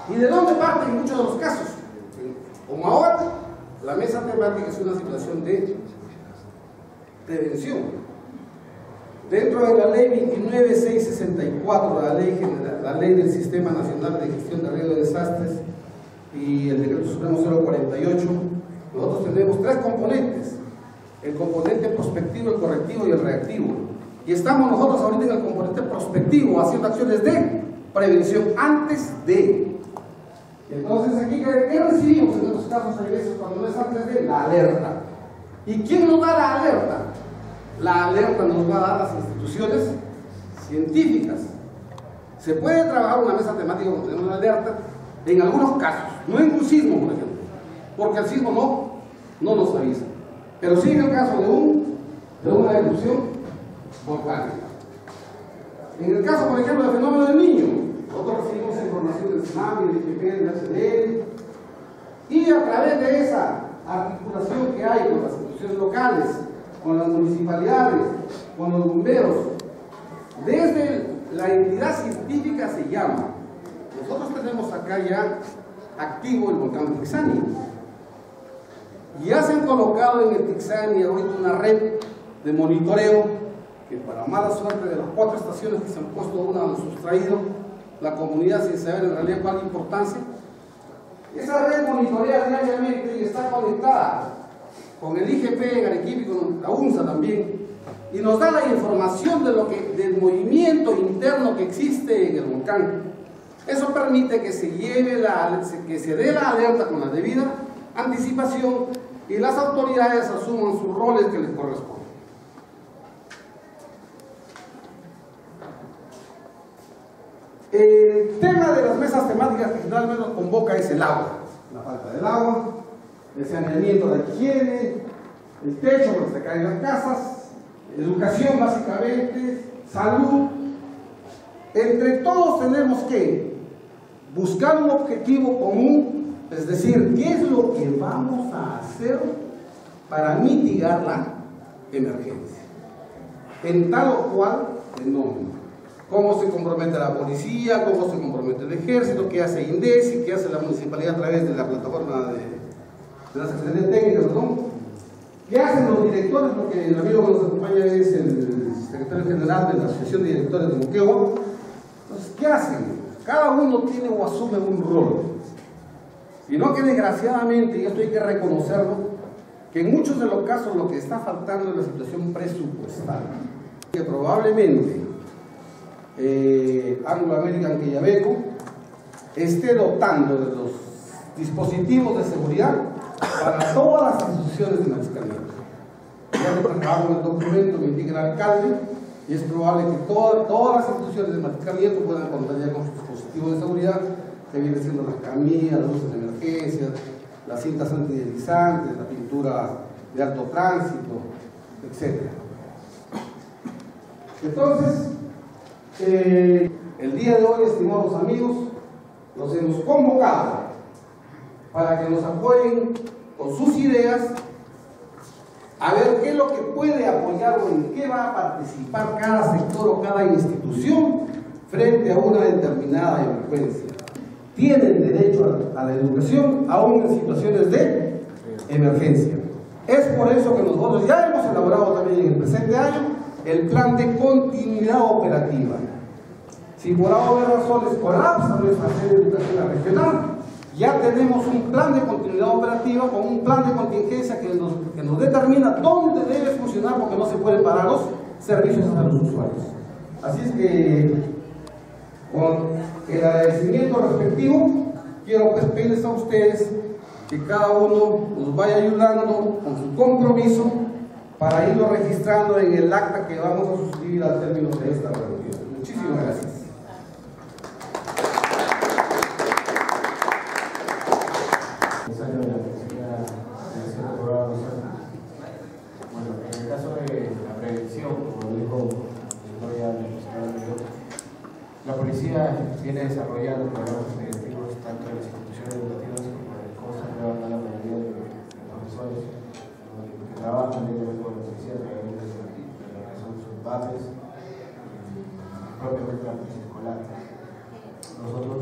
¿Y de dónde parte en muchos de los casos? Como ahora, la mesa temática es una situación de prevención. Dentro de la ley 29664, la ley del Sistema Nacional de Gestión de Riesgos de Desastres y el Decreto Supremo 048, nosotros tenemos tres componentes: el componente prospectivo, el correctivo y el reactivo. Y estamos nosotros ahorita en el componente prospectivo, haciendo acciones de prevención antes de. Entonces aquí, ¿qué recibimos en estos casos a veces cuando no es antes de? La alerta. ¿Y quién nos da la alerta? La alerta nos va a dar las instituciones científicas. Se puede trabajar una mesa temática cuando tenemos una alerta en algunos casos, no en un sismo, por ejemplo, porque el sismo no nos avisa, pero sí en el caso de una erupción volcánica. En el caso, por ejemplo, del fenómeno del Niño, nosotros recibimos información del tsunami, del IPP, del HDL, y a través de esa articulación que hay con las instituciones locales, con las municipalidades, con los bomberos, desde la entidad científica se llama. Nosotros tenemos acá ya activo el volcán Tixani. Ya se han colocado en el Tixani ahorita una red de monitoreo que, para mala suerte de las 4 estaciones que se han puesto, una han sustraído la comunidad sin saber en realidad cuál importancia. Esa red monitorea diariamente y está conectada con el IGP en Arequipa y con la UNSA también, y nos da la información del movimiento interno que existe en el volcán. Eso permite que se dé la alerta con la debida anticipación y las autoridades asuman sus roles que les corresponden. El tema de las mesas temáticas que generalmente nos convoca es el agua, la falta del agua, el saneamiento de la higiene, el techo donde se caen las casas, educación básicamente, salud. Entre todos tenemos que buscar un objetivo común, es decir, ¿qué es lo que vamos a hacer para mitigar la emergencia? En tal o cual fenómeno. ¿Cómo se compromete la policía? ¿Cómo se compromete el ejército? ¿Qué hace INDECI? ¿Qué hace la municipalidad a través de la plataforma de las secretarías técnicas? ¿No? ¿Qué hacen los directores? Porque el amigo que nos acompaña es el secretario general de la Asociación de Directores de Moquegua. Entonces, ¿qué hacen? Cada uno tiene o asume un rol. Y no que desgraciadamente, y esto hay que reconocerlo, que en muchos de los casos lo que está faltando es la situación presupuestal. Que probablemente Anglo American Quellaveco esté dotando de los dispositivos de seguridad para todas las instituciones de Mariscalmiento. Ya lo trabajamos en el documento, me indica el alcalde, y es probable que todas las instituciones de Mariscalmiento puedan contar ya con sus dispositivos de seguridad, que vienen siendo las camillas, las luces de emergencia, las cintas antideslizantes, la pintura de alto tránsito, etc. Entonces, el día de hoy, estimados amigos, los hemos convocado para que nos apoyen con sus ideas, a ver qué es lo que puede apoyar o en qué va a participar cada sector o cada institución frente a una determinada emergencia. Tienen derecho a la educación aún en situaciones de emergencia. Es por eso que nosotros ya hemos elaborado también en el presente año el plan de continuidad operativa. Si por obvias razones colapsa nuestra sede educativa regional, ya tenemos un plan de continuidad operativa con un plan de contingencia que nos determina dónde debe funcionar, porque no se pueden parar los servicios a los usuarios. Así es que, con el agradecimiento respectivo, quiero pues pedirles a ustedes que cada uno nos vaya ayudando con su compromiso para irlo registrando en el acta que vamos a suscribir al término de esta reunión. Muchísimas gracias. Bueno, en el caso de la prevención, como dijo la policía viene desarrollando programas preventivos tanto en las instituciones educativas como en el COSA, trabajando la mayoría de profesores que trabajan directamente con la policía a través de lo que son sus bases, propiamente la policía escolar. Nosotros